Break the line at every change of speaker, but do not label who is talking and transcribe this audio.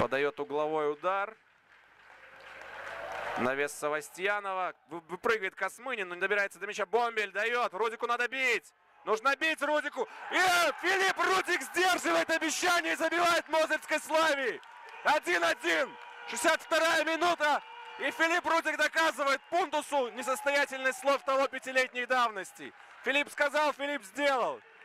Подает угловой удар. Навес Савастьянова. Выпрыгивает Космынин, но не добирается до мяча. Бомбель дает. Рудику надо бить. Нужно бить Рудику. И Филипп Рудик сдерживает обещание и забивает Мозырской Славии. 1-1. 62-я минута. И Филипп Рудик доказывает пундусу несостоятельность слов того 5-летней давности. Филипп сказал, Филипп сделал.